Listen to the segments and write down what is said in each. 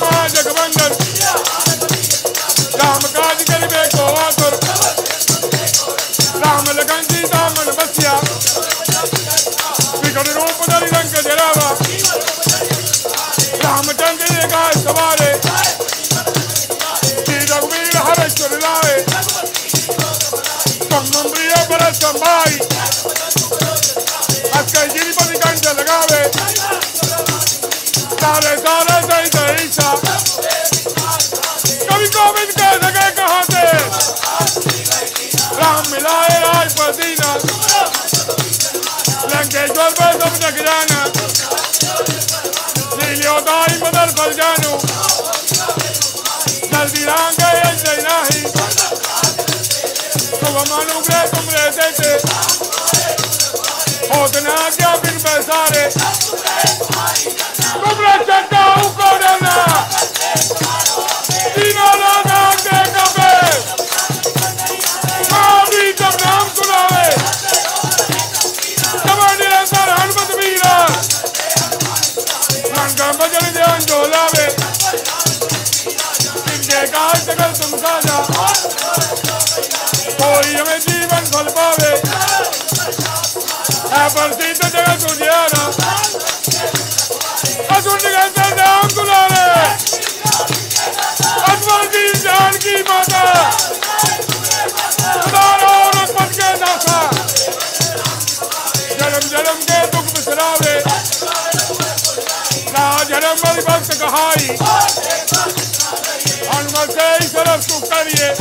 महा जगबंदन राम काज करिबे को आतुर राम लगन सीता मन बसिया विकट रूप धरि रंग जरावा रामचंद्र जी का सवारे श्री रघुवीर हरेश्वर लाए कम्मम प्रिय भरत संभाई अक्कई गिरिपति कंठ लगावे सारे सारे सही सही सा कभी गोविंद कह सके कहाँ से राम मिलाए राज पर दीना लंकेश्वर पर सब जग जाना लीलियोदाई बदल फल जानू जल्दी राम गए जय नाही तुम अनुग्रह तुम रहते थे होत ना क्या बिन पैसारे तुम रचता हूँ को डरना तीनों लोग आगे कबे भी जब नाम सुनावे तब निरंतर हनुमत वीरा मन का भजन ध्यान डोलावे इनके काज सकल तुम साजा कोई हमें जीवन फल पावे है प्रसिद्ध जगत उजियारा असुर निकलते नाम दुलारे अजमल की जानकी माता उदारो रघुपत के दासा जन्म जन्म के दुख बिसरावे राजरम बलि भक्त कहाई हनुमत से ही सरस सुख करिए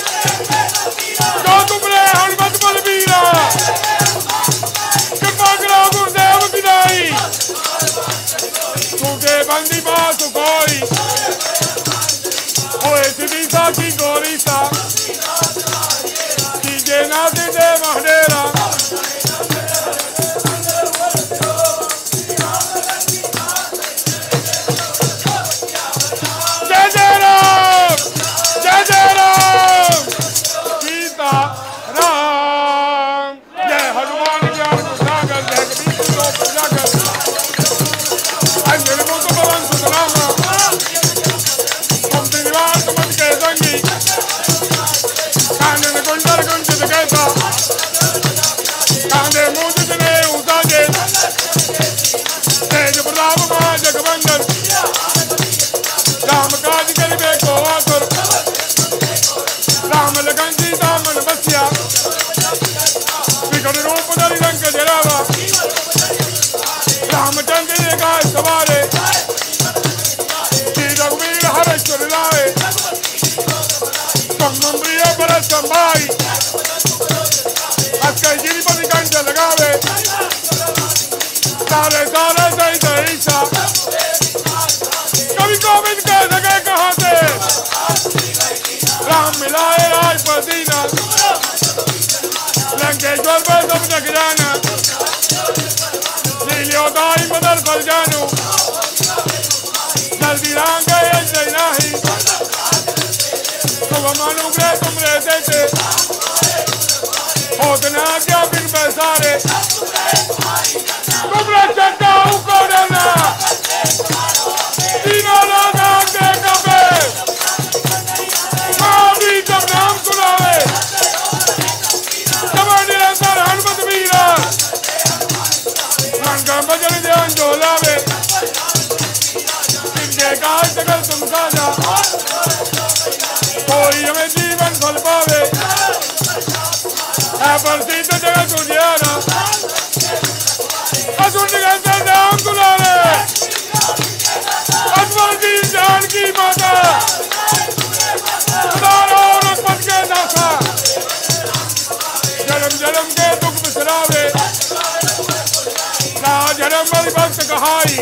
जो तुमने हनुमत बलबीरा कृपा करो गुरुदेव की दाई तूके बंदी बात कोई होए सिद्धि साखी गोरी सा कीजे नाती दे महडेरा जय जय राम सीता राम जय हनुमान ज्ञान सागर जय कबीर लोक उजागर अंजन मुख पवन सुतनामा मुक्ति निवास मत के संगी कानन कुंडल कुंचित कहता कांधे मूजित ने उताजे तेज प्रताप महा जगबंदन राम काज करिबे को आतुर राम लगन सीता मन बसिया विकट रूप धरि रंग जरावा रामचंद्र जी का सवारे श्री रघुवीर हरेश्वर लाए कम्मम प्रिय भरत संभाई अक्कई गिरिपति कंठ लगावे सारे सारे सही सही सा कभी गोविंद कह सके कहाँ से राम मिलाए राज पर दीना लंकेश्वर पर सब जग जाना लीलियोदाई बदल फल जानू जल्दी राम गए जय नाही तुम अनुग्रह तुम रहते थे होत ना क्या बिन पैसारे तुम रचता हूँ को डरना तीनों लोग आगे कबे भी जब नाम सुनावे तब निरंतर हनुमत वीरा मन का भजन ध्यान डोलावे इनके काज सकल तुम साजा कोई हमें जीवन फल पावे है प्रसिद्ध जगत उजियारा असुर निकलते नाम दुलारे अजमल की जानकी माता उदारो रघुपत के दासा जन्म जन्म के दुख बिसरावे राजरम बलि भक्त कहाई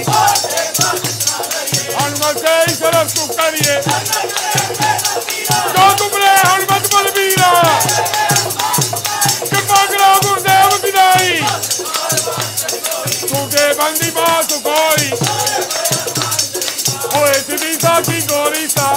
हनुमत से ही सरस सुख करिए जो तुमने हनुमत बलबीरा कृपा करो गुरुदेव की दाई तूके बंदी बात कोई होए सिद्धि साखी गोरी सा